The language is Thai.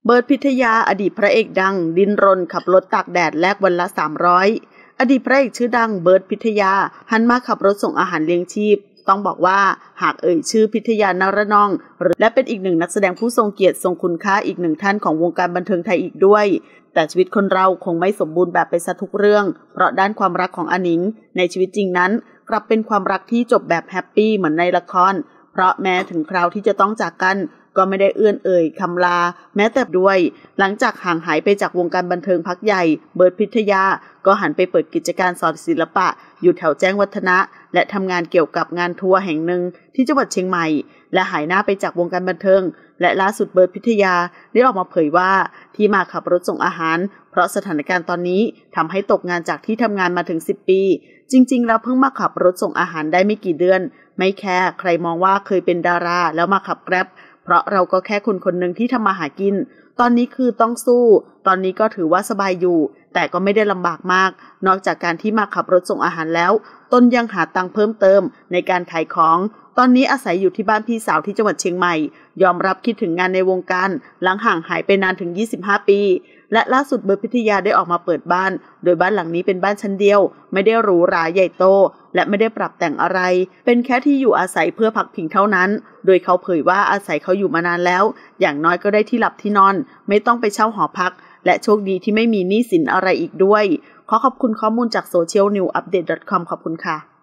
เบิร์ดพิทยาอดีตพระเอกดังดิ้นรนขับรถตากแดดแลกวันละ300อดีตพระเอกชื่อดังเบิร์ดพิทยาหันมาขับรถส่งอาหารเลี้ยงชีพต้องบอกว่าหากเอ่ยชื่อพิทยานรนองและเป็นอีกหนึ่งนักแสดงผู้ทรงเกียรติทรงคุณค่าอีกหนึ่งท่านของวงการบันเทิงไทยอีกด้วยแต่ชีวิตคนเราคงไม่สมบูรณ์แบบไปซะทุกเรื่องเพราะด้านความรักของอาหนิงในชีวิตจริงนั้นกลับเป็นความรักที่จบแบบแฮปปี้เหมือนในละครเพราะแม้ถึงคราวที่จะต้องจากกันก็ไม่ได้เอื้อนเอ่ยคำลาแม้แต่ด้วยหลังจากห่างหายไปจากวงการบันเทิงพักใหญ่เบิร์ดพิทยาก็หันไปเปิดกิจการสอนศิลปะอยู่แถวแจ้งวัฒนะและทำงานเกี่ยวกับงานทัวร์แห่งหนึ่งที่จังหวัดเชียงใหม่และหายหน้าไปจากวงการบันเทิงและล่าสุดเบิร์ดพิทยาได้ออกมาเผยว่าที่มาขับรถส่งอาหารเพราะสถานการณ์ตอนนี้ทำให้ตกงานจากที่ทำงานมาถึง10 ปีจริงๆแล้วเพิ่งมาขับรถส่งอาหารได้ไม่กี่เดือนไม่แค่ใครมองว่าเคยเป็นดาราแล้วมาขับแกร็บเพราะเราก็แค่คนคนหนึ่งที่ทำมาหากินตอนนี้คือต้องสู้ตอนนี้ก็ถือว่าสบายอยู่แต่ก็ไม่ได้ลำบากมากนอกจากการที่มาขับรถส่งอาหารแล้วตนยังหาตังค์เพิ่มเติมในการขายของตอนนี้อาศัยอยู่ที่บ้านพี่สาวที่จังหวัดเชียงใหม่ยอมรับคิดถึงงานในวงการหลังห่างหายไปนานถึง25 ปีและล่าสุดเบิร์ดพิทยาได้ออกมาเปิดบ้านโดยบ้านหลังนี้เป็นบ้านชั้นเดียวไม่ได้หรูหราใหญ่โตและไม่ได้ปรับแต่งอะไรเป็นแค่ที่อยู่อาศัยเพื่อพักพิงเท่านั้นโดยเขาเผยว่าอาศัยเขาอยู่มานานแล้วอย่างน้อยก็ได้ที่หลับที่นอนไม่ต้องไปเช่าหอพักและโชคดีที่ไม่มีหนี้สินอะไรอีกด้วยขอขอบคุณข้อมูลจาก socialnewupdate.com ขอบคุณค่ะ